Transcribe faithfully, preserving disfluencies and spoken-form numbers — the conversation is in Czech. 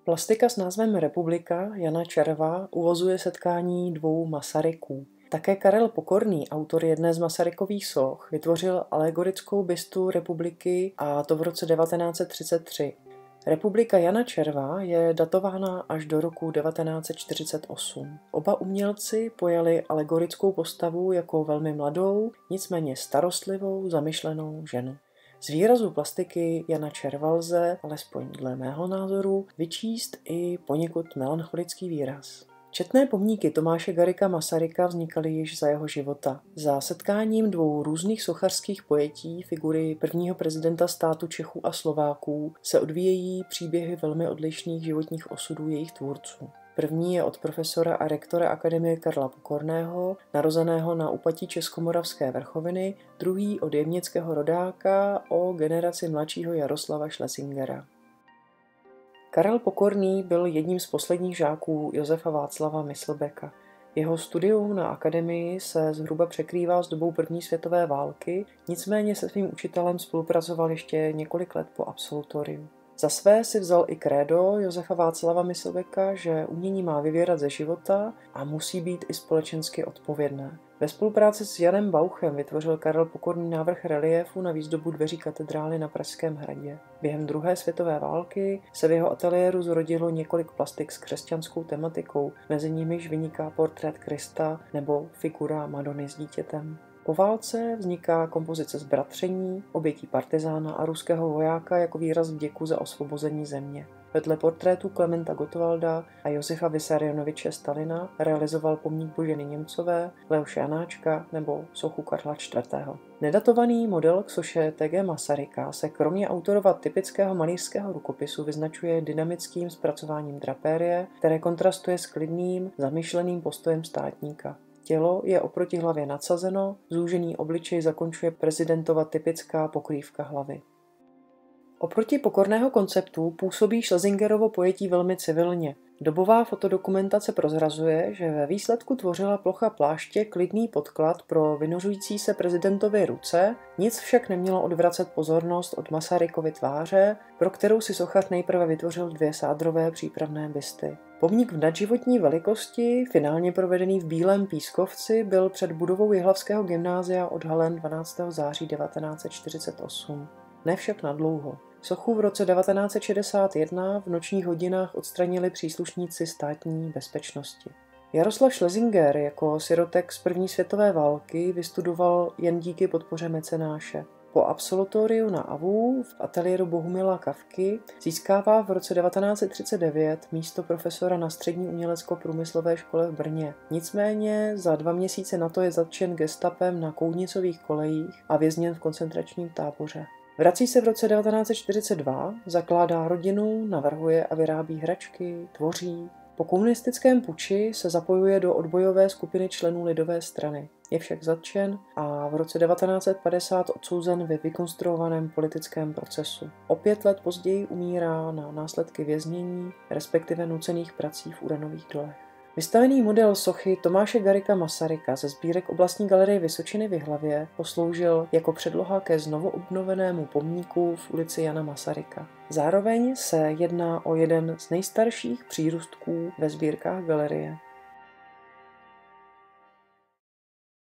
Plastika s názvem Republika Jana Červa uvozuje setkání dvou Masaryků. Také Karel Pokorný, autor jedné z Masarykových soch, vytvořil alegorickou bystu republiky, a to v roce devatenáct set třicet tři. Republika Jana Červa je datována až do roku devatenáct set čtyřicet osm. Oba umělci pojali alegorickou postavu jako velmi mladou, nicméně starostlivou, zamyšlenou ženu. Z výrazu plastiky Jana Červa lze, alespoň dle mého názoru, vyčíst i poněkud melancholický výraz. Četné pomníky Tomáše Garrigua Masaryka vznikaly již za jeho života. Za setkáním dvou různých sochařských pojetí figury prvního prezidenta státu Čechů a Slováků se odvíjejí příběhy velmi odlišných životních osudů jejich tvůrců. První je od profesora a rektora Akademie Karla Pokorného, narozeného na úpatí Českomoravské vrchoviny, druhý od jemnického rodáka o generaci mladšího Jaroslava Schlesingera. Karel Pokorný byl jedním z posledních žáků Josefa Václava Myslbeka. Jeho studium na akademii se zhruba překrývá s dobou první světové války, nicméně se svým učitelem spolupracoval ještě několik let po absolutoriu. Za své si vzal i krédo Josefa Václava Myslbeka, že umění má vyvěrat ze života a musí být i společensky odpovědné. Ve spolupráci s Janem Bauchem vytvořil Karel Pokorný návrh reliéfu na výzdobu dveří katedrály na Pražském hradě. Během druhé světové války se v jeho ateliéru zrodilo několik plastik s křesťanskou tematikou, mezi nimiž vyniká portrét Krista nebo figura Madony s dítětem. Po válce vzniká kompozice z bratření, obětí partizána a ruského vojáka jako výraz vděku za osvobození země. Vedle portrétů Klementa Gottwalda a Josefa Vissarionoviče Stalina realizoval pomník Boženy Němcové, Leoše Janáčka nebo sochu Karla čtvrtého. Nedatovaný model k soše T G Masaryka se kromě autorova typického malířského rukopisu vyznačuje dynamickým zpracováním drapérie, které kontrastuje s klidným, zamyšleným postojem státníka. Tělo je oproti hlavě nadsazeno, zúžený obličej zakončuje prezidentova typická pokrývka hlavy. Oproti Pokorného konceptu působí Schlesingerovo pojetí velmi civilně. Dobová fotodokumentace prozrazuje, že ve výsledku tvořila plocha pláště klidný podklad pro vynořující se prezidentovy ruce, nic však nemělo odvracet pozornost od Masarykovy tváře, pro kterou si sochař nejprve vytvořil dvě sádrové přípravné bysty. Pomník v nadživotní velikosti, finálně provedený v Bílém Pískovci, byl před budovou Jihlavského gymnázia odhalen dvanáctého září devatenáct set čtyřicet osm. Ne však nadlouho. Sochu v roce devatenáct set šedesát jedna v nočních hodinách odstranili příslušníci státní bezpečnosti. Jaroslav Schlesinger jako sirotek z první světové války vystudoval jen díky podpoře mecenáše. Po absolutoriu na A V U v ateliéru Bohumila Kafky získává v roce devatenáct set třicet devět místo profesora na střední umělecko-průmyslové škole v Brně. Nicméně za dva měsíce na to je zatčen gestapem na Koudnicových kolejích a vězněn v koncentračním táboře. Vrací se v roce devatenáct set čtyřicet dva, zakládá rodinu, navrhuje a vyrábí hračky, tvoří. Po komunistickém puči se zapojuje do odbojové skupiny členů lidové strany. Je však zatčen a v roce devatenáct set padesát odsouzen ve vykonstruovaném politickém procesu. O pět let později umírá na následky věznění, respektive nucených prací v uranových dolech. Vystavený model sochy Tomáše Garrigua Masaryka ze sbírek Oblastní galerie Vysočiny v Jihlavě posloužil jako předloha ke znovu obnovenému pomníku v ulici Jana Masaryka. Zároveň se jedná o jeden z nejstarších přírůstků ve sbírkách galerie.